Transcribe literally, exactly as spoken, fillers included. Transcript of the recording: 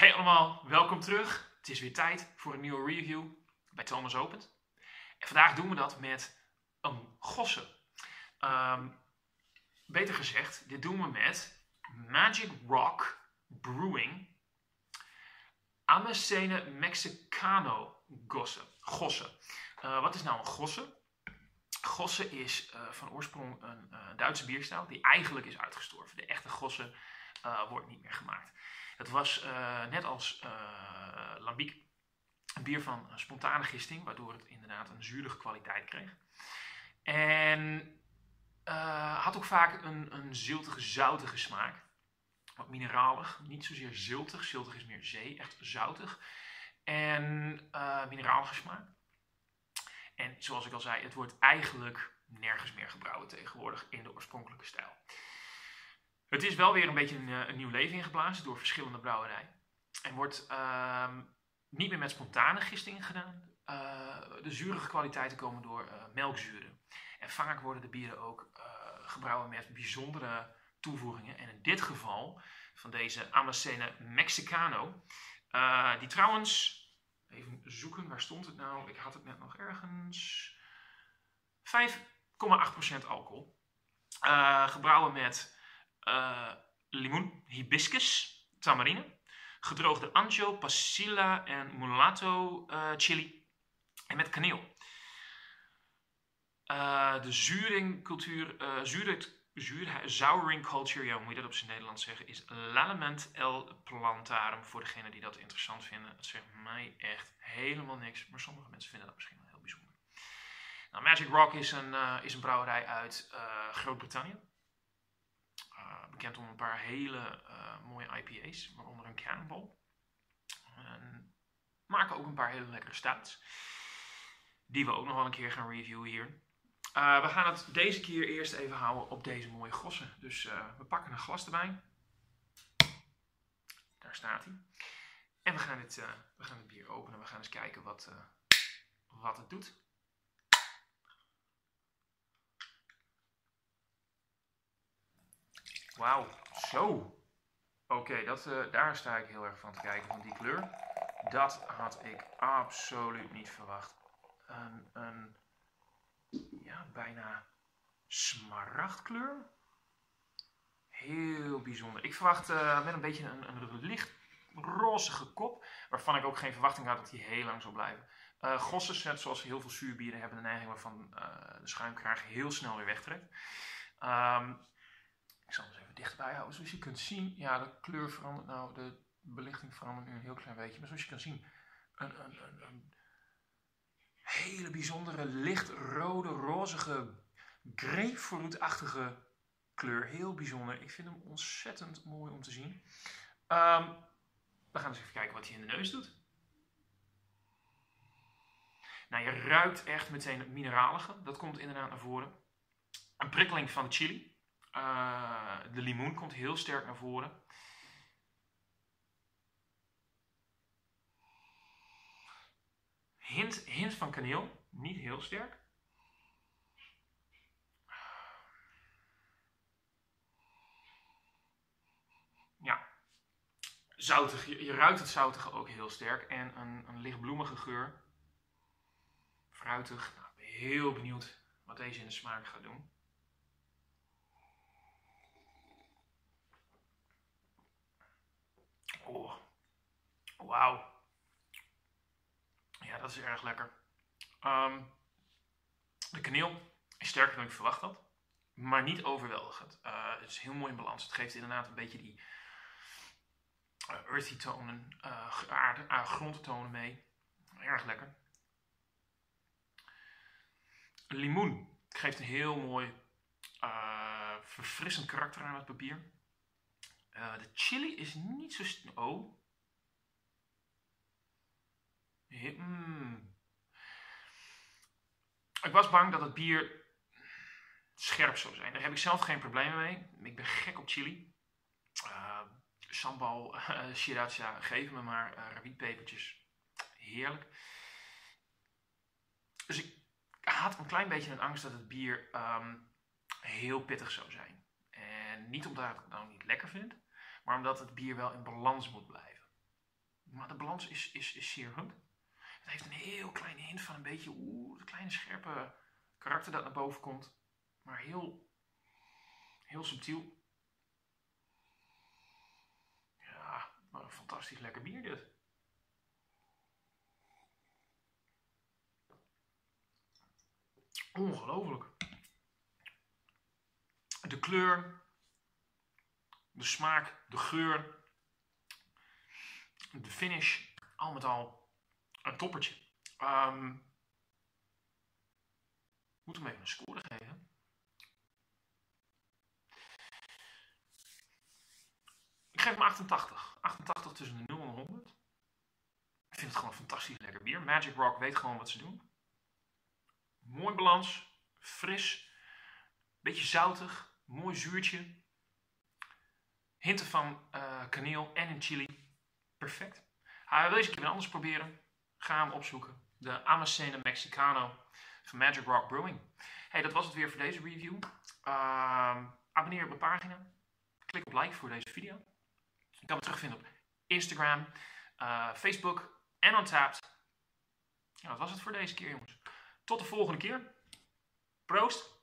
Hey allemaal, welkom terug. Het is weer tijd voor een nieuwe review bij Thomas Opent. En vandaag doen we dat met een gosse. Um, beter gezegd, dit doen we met Magic Rock Brewing Amasene Mexicano Gosse. gosse. Uh, wat is nou een gosse? Gosse is uh, van oorsprong een uh, Duitse bierstijl die eigenlijk is uitgestorven. De echte gosse uh, wordt niet meer gemaakt. Het was uh, net als uh, lambiek een bier van een spontane gisting, waardoor het inderdaad een zurige kwaliteit kreeg. En uh, had ook vaak een, een ziltige, zoutige smaak. Wat mineralig, niet zozeer ziltig. Ziltig is meer zee, echt zoutig. En uh, mineralige smaak. En zoals ik al zei, het wordt eigenlijk nergens meer gebrouwen tegenwoordig in de oorspronkelijke stijl. Het is wel weer een beetje een, een nieuw leven ingeblazen door verschillende brouwerijen. En wordt uh, niet meer met spontane gistingen gedaan. Uh, de zurige kwaliteiten komen door uh, melkzuren. En vaak worden de bieren ook uh, gebrouwen met bijzondere toevoegingen. En in dit geval van deze Amasene Mexicano. Uh, die trouwens, even zoeken, waar stond het nou? Ik had het net nog ergens. vijf komma acht procent alcohol. Uh, gebrouwen met uh, limoen, hibiscus, tamarine. Gedroogde ancho, pasilla en mulatto uh, chili. En met kaneel. Uh, de zuringcultuur, uh, zuur, zuur, souring culture, ja, hoe moet je dat op zijn Nederlands zeggen, is l'aliment el plantarum. Voor degenen die dat interessant vinden. Het zegt mij echt helemaal niks, maar sommige mensen vinden dat misschien wel heel bijzonder. Nou, Magic Rock is een, uh, is een brouwerij uit uh, Groot-Brittannië. Uh, bekend om een paar hele uh, mooie I P A's, waaronder een Cannonball. En maken ook een paar hele lekkere stouts. Die we ook nog wel een keer gaan reviewen hier. Uh, we gaan het deze keer eerst even houden op deze mooie gossen. Dus uh, we pakken een glas erbij. Daar staat hij. En we gaan het, uh, we gaan het bier openen. We gaan eens kijken wat, uh, wat het doet. Wauw, zo. Oké, okay, uh, daar sta ik heel erg van te kijken, van die kleur. Dat had ik absoluut niet verwacht. Een, een ja, bijna smaragdkleur. Heel bijzonder. Ik verwacht uh, met een beetje een, een licht rozige kop, waarvan ik ook geen verwachting had dat hij heel lang zou blijven. Uh, Gosses, net zoals heel veel zuurbieren, hebben de neiging waarvan uh, de schuimkraag heel snel weer wegtrekt. Um, Ik zal hem eens even dichterbij houden. Zoals je kunt zien, ja, de kleur verandert nou, de belichting verandert nu een heel klein beetje. Maar zoals je kan zien, een, een, een, een hele bijzondere lichtrode, rozige, grapefruitachtige kleur. Heel bijzonder. Ik vind hem ontzettend mooi om te zien. Um, we gaan eens even kijken wat hij in de neus doet. Nou, je ruikt echt meteen het mineralige. Dat komt inderdaad naar voren. Een prikkeling van de chili. Uh, de limoen komt heel sterk naar voren. Hint, hint van kaneel, niet heel sterk. Ja, zoutig. Je, je ruikt het zoutige ook heel sterk. En een, een lichtbloemige geur. Fruitig. Nou, ik ben heel benieuwd wat deze in de smaak gaat doen. Oh, wauw. Ja, dat is erg lekker. Um, de kaneel is sterker dan ik verwacht had, maar niet overweldigend. Uh, het is heel mooi in balans. Het geeft inderdaad een beetje die uh, earthy tonen, uh, aarde, uh, grondtonen mee. Erg lekker. Limoen geeft een heel mooi uh, verfrissend karakter aan het bier. Uh, de chili is niet zo... Oh. Mm. Ik was bang dat het bier scherp zou zijn. Daar heb ik zelf geen problemen mee. Ik ben gek op chili. Uh, sambal, uh, sriracha, geef me maar uh, rawietpepertjes. Heerlijk. Dus ik had een klein beetje een angst dat het bier um, heel pittig zou zijn. En niet omdat ik het nou niet lekker vind, maar omdat het bier wel in balans moet blijven. Maar de balans is, is, is zeer goed. Het heeft een heel kleine hint van een beetje, oeh, de kleine scherpe karakter dat naar boven komt. Maar heel, heel subtiel. Ja, maar een fantastisch lekker bier dit. Ongelooflijk. De kleur, de smaak, de geur, de finish, al met al een toppertje. Um, moet hem even een score geven. Ik geef hem achtentachtig. achtentachtig tussen de nul en de honderd. Ik vind het gewoon een fantastisch lekker bier. Magic Rock weet gewoon wat ze doen. Mooi balans, fris, beetje zoutig, mooi zuurtje. Hinten van uh, kaneel en een chili. Perfect. Ga je deze keer weer anders proberen? Ga hem opzoeken. De Amacena Mexicano van Magic Rock Brewing. Hey, dat was het weer voor deze review. Uh, abonneer op mijn pagina. Klik op like voor deze video. Je kan me terugvinden op Instagram, uh, Facebook en Untappd. Ja, dat was het voor deze keer, jongens. Tot de volgende keer. Proost!